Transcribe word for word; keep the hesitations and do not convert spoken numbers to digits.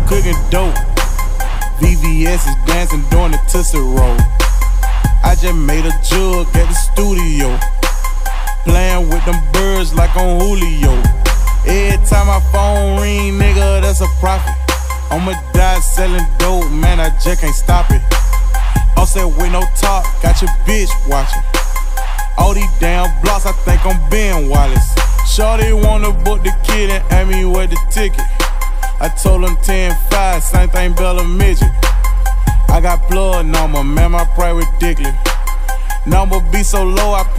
cooking dope. V V S is dancing, doing the Tootsie Roll. I just made a jug at the studio, playing with them birds like on Julio. Every time my phone ring, nigga, that's a profit. I'ma die selling dope, man, I just can't stop it. Offset with no talk, got your bitch watching. All these damn blocks, I think I'm Ben Wallace. Shorty wanna book the kid and ask me where the ticket. I told him ten five, same thing Bella Midget. I got blood number, man, my pride ridiculous. Number be so low, I put